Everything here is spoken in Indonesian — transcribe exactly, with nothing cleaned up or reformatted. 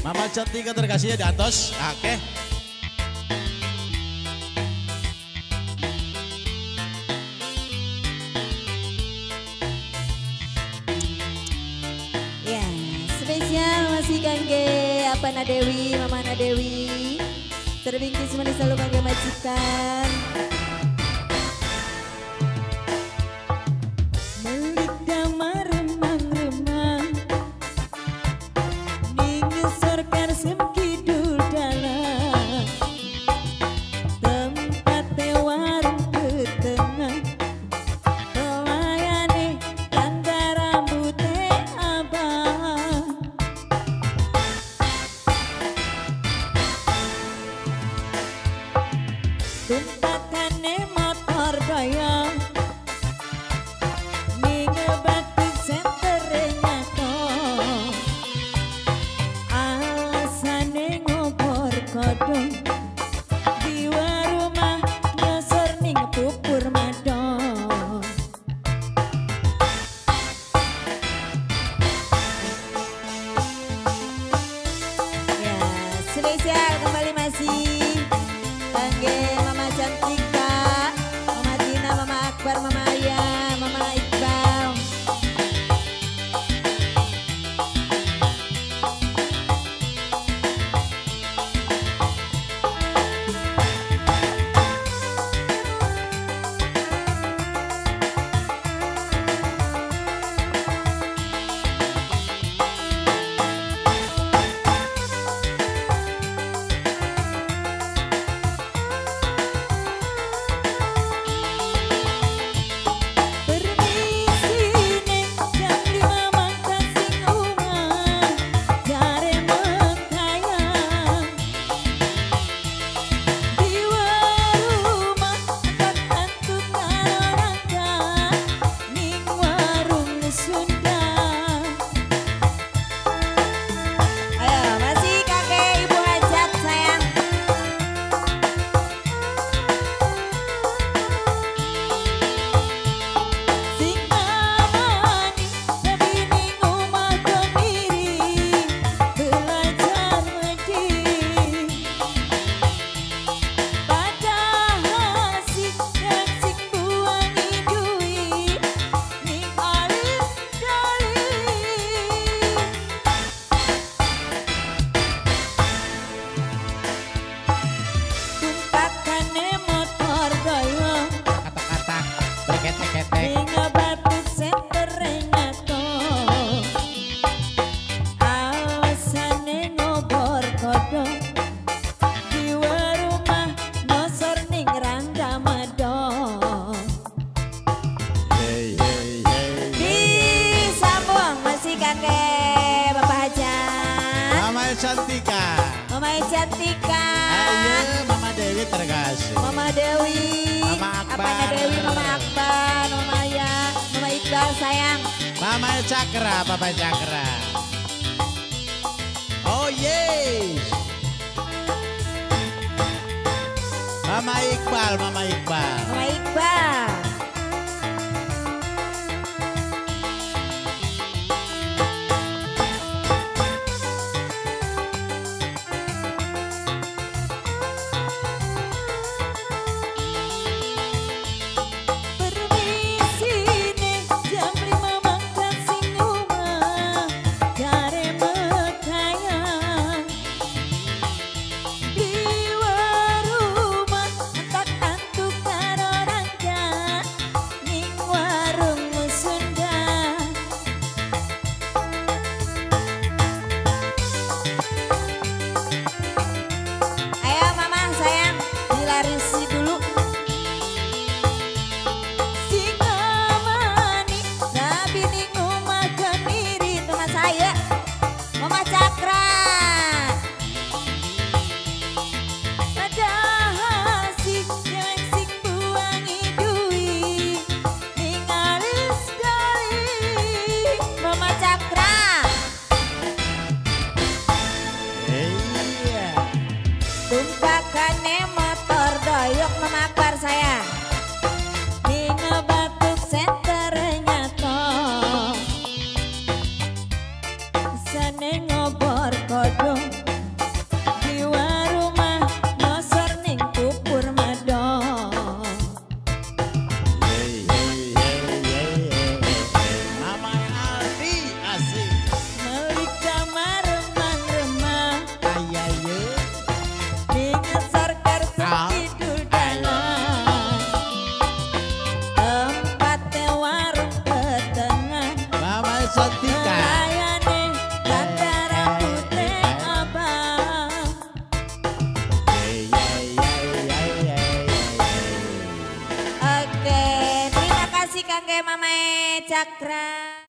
Mama cantik terkasihnya di atas. Oke. Ya, spesial masih kangge apa na Dewi, Mama na Dewi. Terbingkis manis selalu kangge majikan. Tumpakane motor gaya Ninge batu sentere nyato Alasane ngobor kodong Di warumah nyosor ning pupur madong Ya, spesial kembali masih kangge Mama Cantika, Mama Tina, Mama Akbar, Mama Ayah, Mama Iqbal. Cantika, Mama Cantika, ayo Mama Dewi terkasih, Mama Dewi, Mama Akbar, Apanya Dewi, Mama Akbar, Mama Ayah, Mama Iqbal sayang, Mama Cakra, Papa Cakra. Oh yes, Mama Iqbal, Mama Iqbal, Mama Iqbal. Di warumah entak antuk karo rangga Cakra.